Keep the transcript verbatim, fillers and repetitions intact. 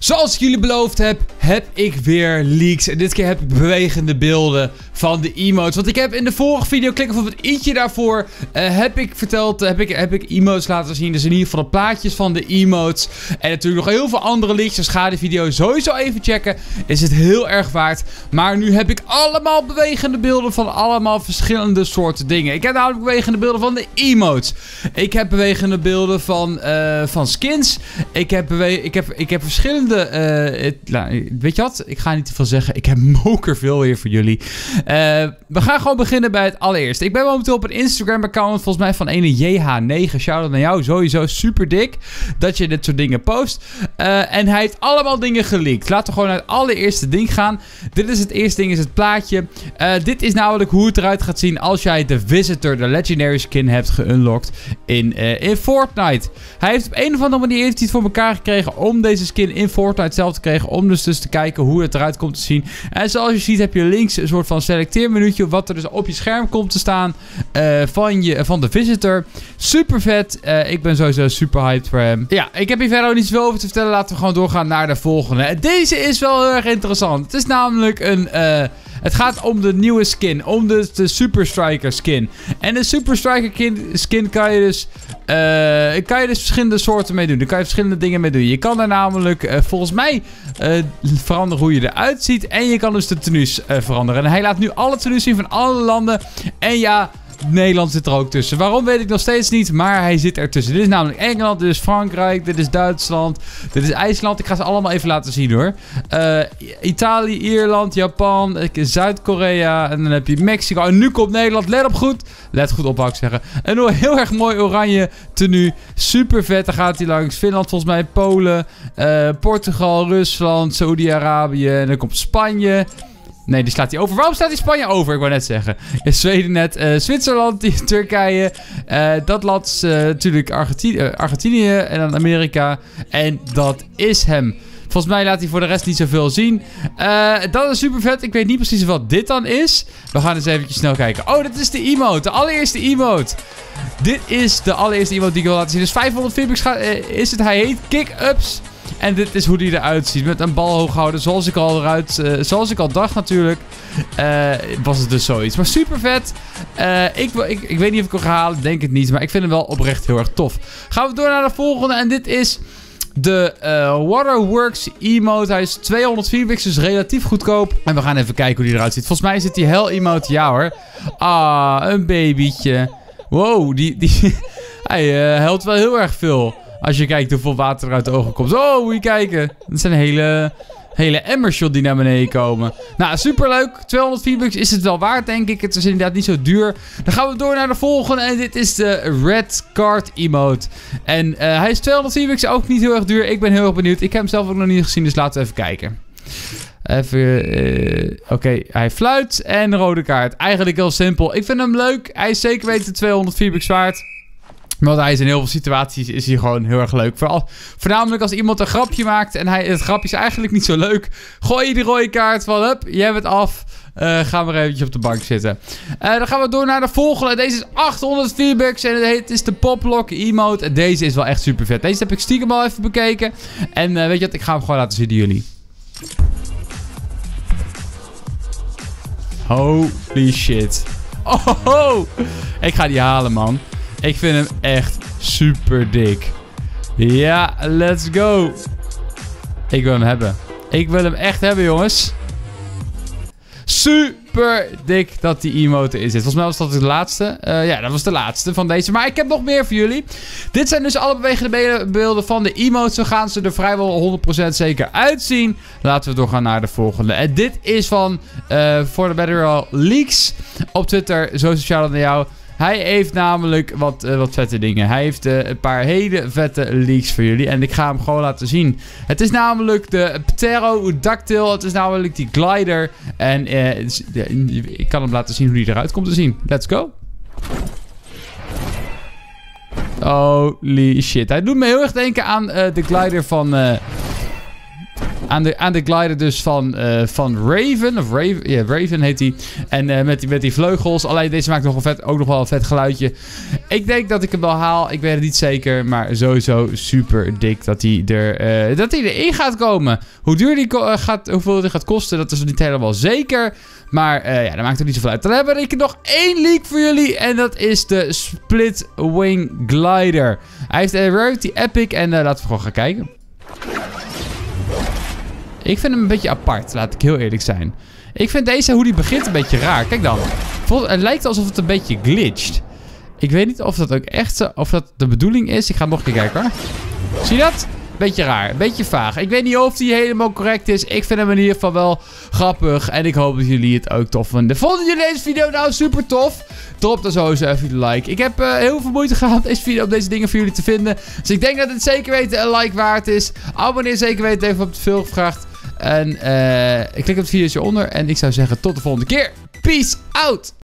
Zoals ik jullie beloofd heb, heb ik weer leaks. En dit keer heb ik bewegende beelden van de emotes. Want ik heb in de vorige video, klik even op het i'tje daarvoor, uh, heb ik verteld, uh, heb, ik, heb ik emotes laten zien. Dus in ieder geval de plaatjes van de emotes. En natuurlijk nog heel veel andere leaks. Dus ga die video sowieso even checken. Is het heel erg waard. Maar nu heb ik allemaal bewegende beelden van allemaal verschillende soorten dingen. Ik heb namelijk bewegende beelden van de emotes. Ik heb bewegende beelden van, uh, van skins. Ik heb, bewe ik heb, ik heb verschillende... Uh, het, nou, weet je wat? Ik ga niet te veel zeggen. Ik heb mokerveel weer voor jullie. Uh, we gaan gewoon beginnen bij het allereerste. Ik ben momenteel op een Instagram-account, volgens mij van ene J H negen. Shout-out naar jou. Sowieso super dik dat je dit soort dingen post. Uh, en hij heeft allemaal dingen geleakt. Laten we gewoon naar het allereerste ding gaan. Dit is het eerste ding, is het plaatje. Uh, dit is namelijk hoe het eruit gaat zien als jij de Visitor, de Legendary skin, hebt geunlocked in, uh, in Fortnite. Hij heeft op een of andere manier heeft hij het voor elkaar gekregen om deze skin in Fortnite zelf te krijgen. Om dus, dus te kijken hoe het eruit komt te zien. En zoals je ziet heb je links een soort van selecteermenuutje. Wat er dus op je scherm komt te staan. Uh, van, je, van de Visitor. Super vet. Uh, ik ben sowieso super hyped voor hem. Ja, ik heb hier verder ook niet zoveel over te vertellen. Laten we gewoon doorgaan naar de volgende. Deze is wel heel erg interessant. Het is namelijk een... Uh, Het gaat om de nieuwe skin. Om de, de Super Striker skin. En de Super Striker skin kan je dus... Uh, kan je dus verschillende soorten mee doen. Daar kan je verschillende dingen mee doen. Je kan er namelijk uh, volgens mij uh, veranderen hoe je eruit ziet. En je kan dus de tenues uh, veranderen. En hij laat nu alle tenues zien van alle landen. En ja... Nederland zit er ook tussen. Waarom weet ik nog steeds niet, maar hij zit ertussen. Dit is namelijk Engeland, dit is Frankrijk, dit is Duitsland, dit is IJsland. Ik ga ze allemaal even laten zien hoor. Uh, Italië, Ierland, Japan, Zuid-Korea en dan heb je Mexico. En nu komt Nederland. Let op goed. Let goed op, wou ik zeggen. Een heel erg mooi oranje tenue. Super vet. Dan gaat hij langs Finland, volgens mij Polen, uh, Portugal, Rusland, Saoedi-Arabië en dan komt Spanje. Nee, die slaat hij over. Waarom slaat hij Spanje over? Ik wou net zeggen. In Zweden net. Uh, Zwitserland, Turkije. Uh, dat land is uh, natuurlijk Argentinië, uh, Argentinië en dan Amerika. En dat is hem. Volgens mij laat hij voor de rest niet zoveel zien. Uh, dat is super vet. Ik weet niet precies wat dit dan is. We gaan eens eventjes snel kijken. Oh, dat is de emote. De allereerste emote. Dit is de allereerste emote die ik wil laten zien. Dus vijfhonderd V-Bucks uh, is het. Hij heet Kick-Ups. En dit is hoe die eruit ziet. Met een bal hoog houden. Zoals ik al eruit. Uh, zoals ik al dacht natuurlijk. Uh, was het dus zoiets. Maar super vet. Uh, ik, ik, ik weet niet of ik hem ga halen. Denk het niet. Maar ik vind hem wel oprecht heel erg tof. Gaan we door naar de volgende. En dit is de uh, Waterworks emote. Hij is tweehonderd V-Bucks. Dus relatief goedkoop. En we gaan even kijken hoe die eruit ziet. Volgens mij zit die Hell emote. Ja hoor. Ah, een babytje. Wow. Die, die hij uh, helpt wel heel erg veel. Als je kijkt hoeveel water er uit de ogen komt. Oh, moet je kijken. Dat zijn hele, hele emmershot die naar beneden komen. Nou, superleuk. tweehonderd V-Bucks is het wel waard, denk ik. Het is inderdaad niet zo duur. Dan gaan we door naar de volgende. En dit is de Red Card emote. En uh, hij is tweehonderd V-Bucks. Ook niet heel erg duur. Ik ben heel erg benieuwd. Ik heb hem zelf ook nog niet gezien. Dus laten we even kijken. Even... Uh, Oké, okay. Hij fluit. En een rode kaart. Eigenlijk heel simpel. Ik vind hem leuk. Hij is zeker weten tweehonderd V-Bucks waard. Want hij is in heel veel situaties is hij gewoon heel erg leuk. Vooral, voornamelijk als iemand een grapje maakt en hij, het grapje is eigenlijk niet zo leuk. Gooi je die rode kaart van, hup, je hebt het af. Uh, ga maar eventjes op de bank zitten. Uh, dan gaan we door naar de volgende. Deze is achthonderd V-Bucks en het, heet, het is de Poplock emote. Deze is wel echt super vet. Deze heb ik stiekem al even bekeken. En uh, weet je wat, ik ga hem gewoon laten zien aan jullie. Holy shit. Oh, oh, ik ga die halen, man. Ik vind hem echt super dik. Ja, let's go. Ik wil hem hebben. Ik wil hem echt hebben, jongens. Super dik dat die emote is. Volgens mij was dat de laatste. Uh, ja, dat was de laatste van deze. Maar ik heb nog meer voor jullie. Dit zijn dus alle bewegende beelden van de emotes. Zo gaan ze er vrijwel honderd procent zeker uitzien. Laten we doorgaan naar de volgende. En dit is van uh, For The Better Leaks op Twitter. Zo sociaal naar jou. Hij heeft namelijk wat, uh, wat vette dingen. Hij heeft uh, een paar hele vette leaks voor jullie. En ik ga hem gewoon laten zien. Het is namelijk de Pterodactyl. Het is namelijk die glider. En uh, ik kan hem laten zien hoe die eruit komt te zien. Let's go. Holy shit. Hij doet me heel erg denken aan uh, de glider van... Uh, Aan de, aan de glider dus van, uh, van Raven. Of Raven, ja, Raven heet hij. En uh, met, die, met die vleugels. Alleen deze maakt nog een vet, ook nog wel een vet geluidje. Ik denk dat ik hem wel haal. Ik weet het niet zeker. Maar sowieso super dik dat hij, er, uh, dat hij erin gaat komen. Hoe duur die uh, gaat, hoeveel die gaat kosten, dat is niet helemaal zeker. Maar uh, ja, dat maakt er niet zoveel uit. Dan hebben we nog één leak voor jullie. En dat is de Split Wing Glider. Hij heeft een Rarity Epic. En uh, laten we gewoon gaan kijken. Ik vind hem een beetje apart, laat ik heel eerlijk zijn. Ik vind deze, hoe die begint, een beetje raar. Kijk dan. Het lijkt alsof het een beetje glitcht. Ik weet niet of dat ook echt of dat de bedoeling is. Ik ga nog een keer kijken hoor. Zie je dat? Beetje raar, beetje vaag. Ik weet niet of die helemaal correct is. Ik vind hem in ieder geval wel grappig. En ik hoop dat jullie het ook tof vinden. Vonden jullie deze video nou super tof? Drop dan sowieso even een like. Ik heb uh, heel veel moeite gehad deze video, om deze dingen voor jullie te vinden. Dus ik denk dat het zeker weten een like waard is. Abonneer zeker weten even op het veel gevraagd. En uh, ik klik op het video hieronder. En ik zou zeggen tot de volgende keer. Peace out!